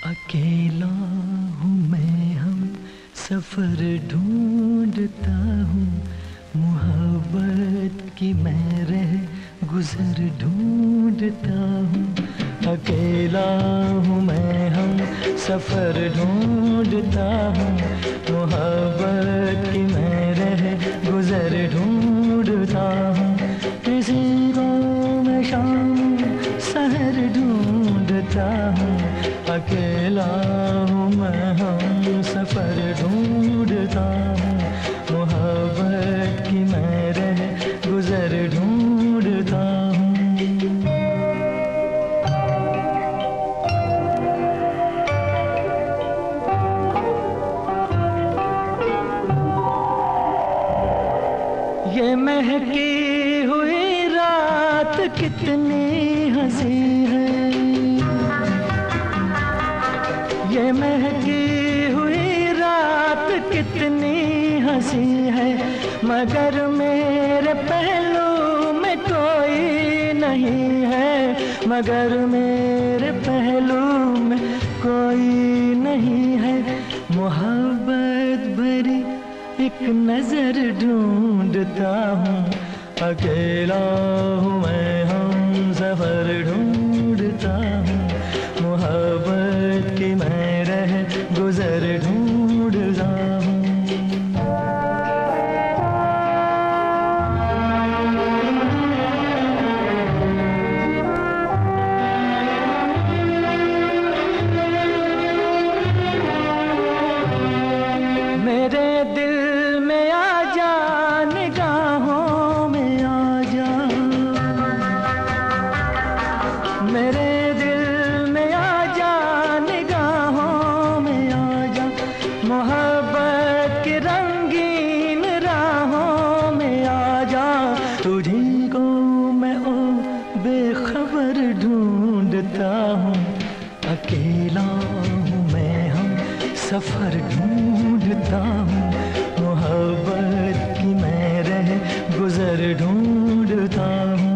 अकेला हूँ मैं, हम सफर ढूंढता हूँ, मोहब्बत की मैं रह गुजर ढूंढता हूँ। अकेला हूँ मैं, हम सफर ढूंढता हूँ, मोहब्बत की मैं रह गुजर ढूंढता हूँ। किसी को मैं शाम सहर ढूंढता हूँ। अकेला हूँ मैं, हम सफर ढूंढता हूँ, मोहब्बत की मैं रह गुजर ढूंढता हूँ। ये महकी हुई रात कितनी हंसी है, ये महकी हुई रात कितनी हंसी है, मगर मेरे पहलू में कोई नहीं है, मगर मेरे पहलू में कोई नहीं है। मोहब्बत भरी एक नजर ढूंढता हूँ, अकेला हूँ मैं, हम सफर ढूंढता हूँ, मोहब्बत की मैं रह गुजर ढूंढता हूँ। मेरे दिल में आ जा, निगाहों में आ जा, मेरे दिल में आ जा, निगाहों में आ जा, मोहब्बत की रंगीन राहों में आ जा। तुझी को मैं ओ बेखबर ढूंढता हूँ, अकेला हूँ मैं, हम सफर ढूंढता हूँ, मोहब्बत की मैं रह गुजर ढूंढता हूँ।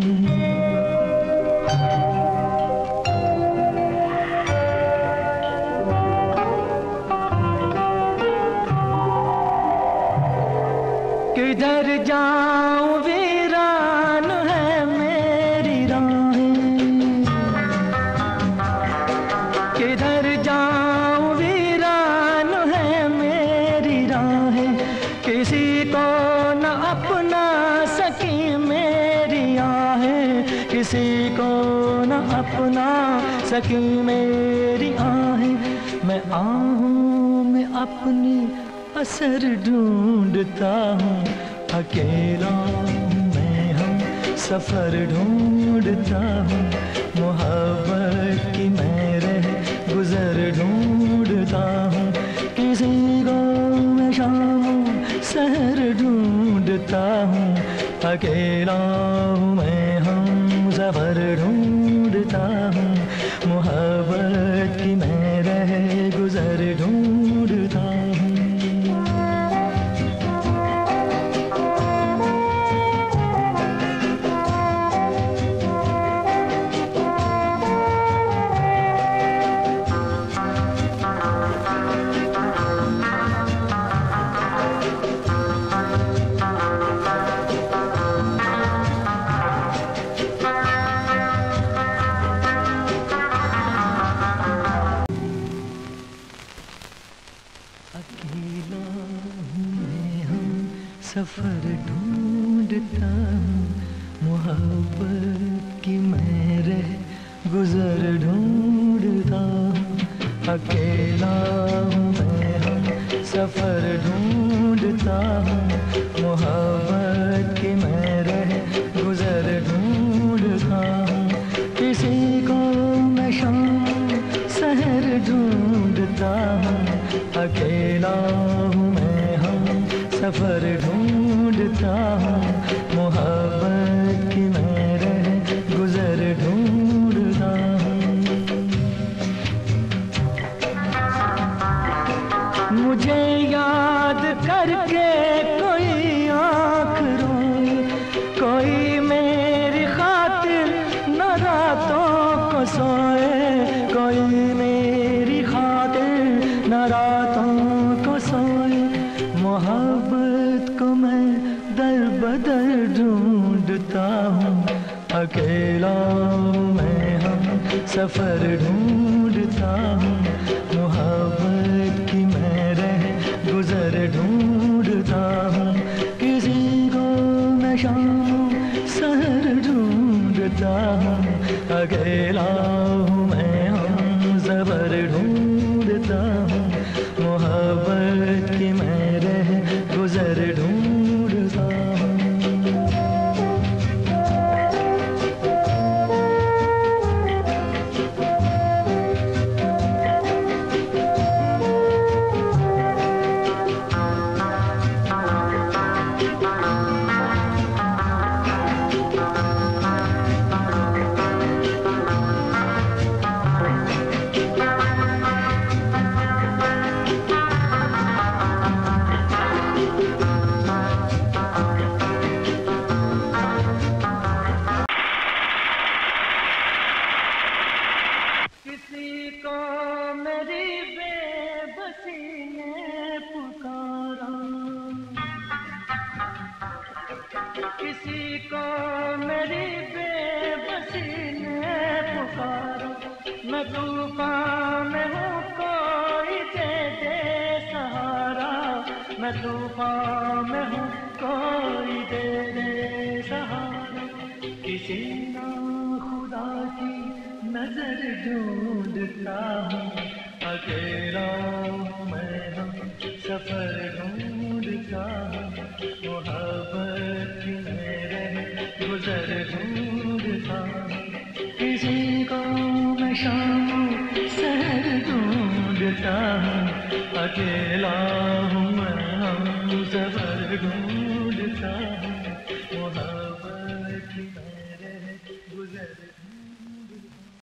किधर जाऊं वीरान है मेरी राहें, किधर जाऊं वीरान है मेरी राहें, किसी को न अपना सकी मेरी आहें, किसी को न अपना सकी मेरी आहें। मैं आहूं में अपनी असर ढूंढता हूँ, अकेला हूँ मैं, हम सफर ढूंढता हूँ, मोहब्बत की मैं रह गुजर ढूंढता हूँ। किसी को मैं शाम सहर ढूंढता हूँ, अकेला हूँ मैं, हम सफर ढूंढता हूँ, मोहब्बत की मैं रह गुजर ढूंढता हूँ। अकेला हूँ मैं, हम सफर ढूंढता हूँ, मोहब्बत की मैं रह गुजर ढूंढता हूँ। अकेला हूँ मैं, हम सफर ढूंढता हूँ, मोहब्बत की मैं रह गुजर ढूंढता हूँ। किसी को मैं शाम सहर ढूंढता हूँ, अकेला हूँ मैं, हम सफर ढूंढता हूँ, मोहब्बत की मैं रह गुजर ढूंढता हूँ। मुझे याद करके कोई आँख रोए, कोई मेरी खातिर न रातों को सोए, कोई मेरी अकेला मैं हम सफर ढूंढता हूँ, मोहब्बत की मैं रह गुजर ढूंढता हूँ। किसी को मैं शाम सहर ढूंढता हूँ, अकेला हूँ मैं हम सफर ढूंढता हूँ, मोहब्बत की मैं रह गुजर ढूंढता हूँ। किसी को मेरी बेबसी ने पुकारा, किसी को मेरी बेबसी ने पुकारा। मैं तूफान में हूँ कोई दे दे सहारा, मैं तूफान में हूँ कोई दे दे सहारा। किसी ना खुदा की नजर ढूंढता हूँ, अकेला मैं हम सफर ढूंढता हूँ, मोहब्बत की मेरे गुजर ढूंढता हूँ। किसी को मैं शाम सहर ढूंढता हूँ, अकेला हूँ मैं हम सफर ढूंढता हूँ, मोहब्बत की मेरे गुजर